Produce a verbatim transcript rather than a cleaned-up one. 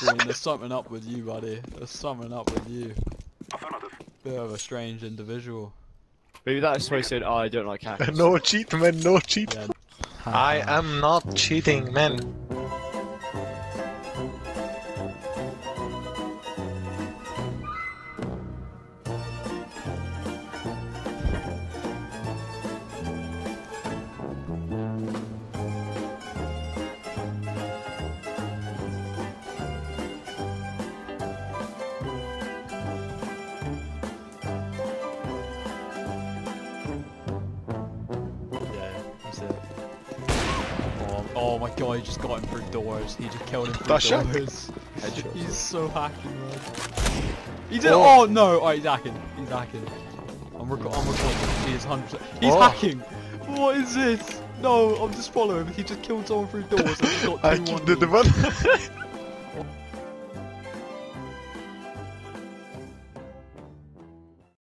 screen. There's something up with you, buddy. There's something up with you. Bit of a strange individual. Maybe that's why he said, oh, I don't like hackers. No cheat, man, no cheat. Yeah. I am not cheating, man. Oh my god, he just got him through doors. He just killed him through That's doors. Headshot. He's so hacking, man. He did. Oh, oh no! Alright, he's hacking. He's hacking. I'm, rec I'm recording. He is one hundred percent. He's oh. hacking! What is this? No, I'm just following him. He just killed someone through doors and he got I two did the one.